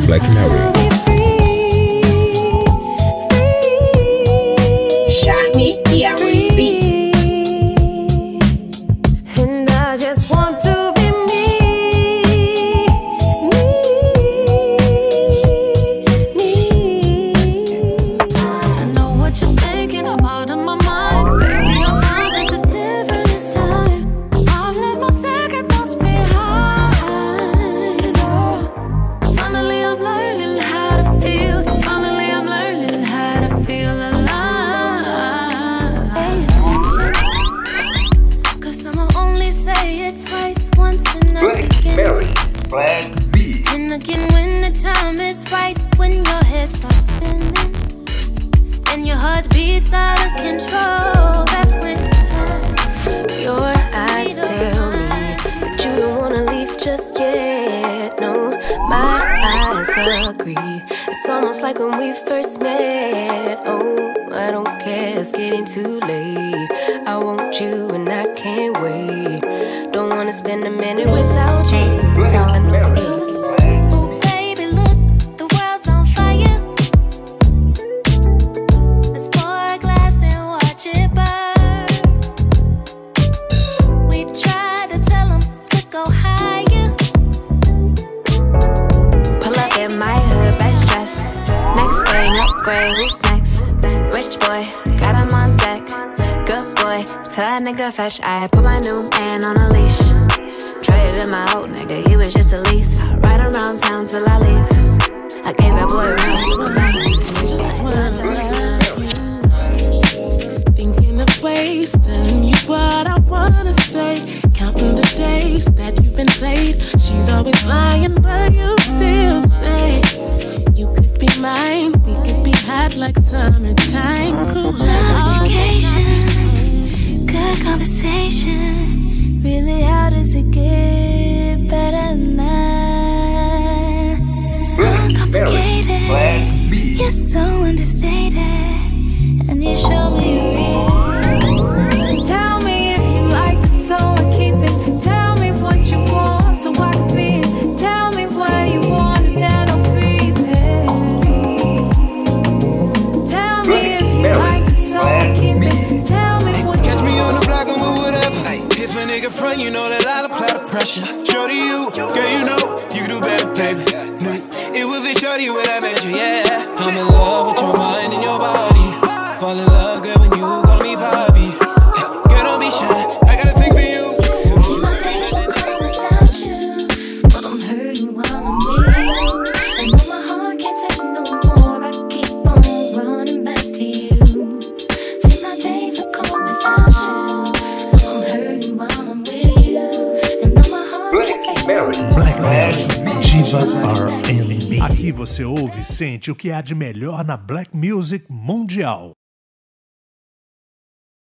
Blackmary. Charme e R&B. And again when the time is right, when your head starts spinning and your heart beats out of control, that's when it's time. Your eyes tell me that you don't wanna leave just yet. No, my eyes agree. It's almost like when we first met. Oh, I don't care, it's getting too late. I want you and I can't wait. Don't wanna spend a minute without you. I know you're gonna say, ooh baby, look, the world's on fire. Let's pour a glass and watch it burn. We tried to tell them to go higher. Pull up in my hood, best dress. Next thing, upgrade, who's next? Rich boy, got him on deck. Good boy, tell that nigga fetch. I put my new man on a leash. Traded in my old nigga, he was just a lease. I ride around town till I leave. I gave that boy just wanna love you. Thinking of ways, telling you what I wanna say. Counting the days that you've been played. She's always lying, but you still stay. You could be mine, we could be hot like summertime. Cool education, good conversation. Really, how does it get better than that? Uncomplicated, you're so understated, and you show me your reasons. Tell me if you like it, so I keep it. Tell me what you want, so I can be it. Tell me where you want it, and I'll be there. Tell me if you like it, so I keep it. Tell me what you want. Catch me on the block, I'm with whatever. If a nigga front, you know that I'll apply the pressure. Shorty, you, girl, you know you do better, baby. It was a shorty when I met you, yeah. I'm in love with your mind and your body. Fall in love, girl, when you call me Bobby. Girl, don't be shy, I got a thing for you. My days are cold without you, but I'm hurting while I'm with you. I know my heart can't take no more. I keep on running back to you. See, my days are cold without you, but I'm hurting while I'm with you. And know my heart can't take no more. Blackmary, diva R&B. Aqui você ouve e sente o que há de melhor na Black Music Mundial.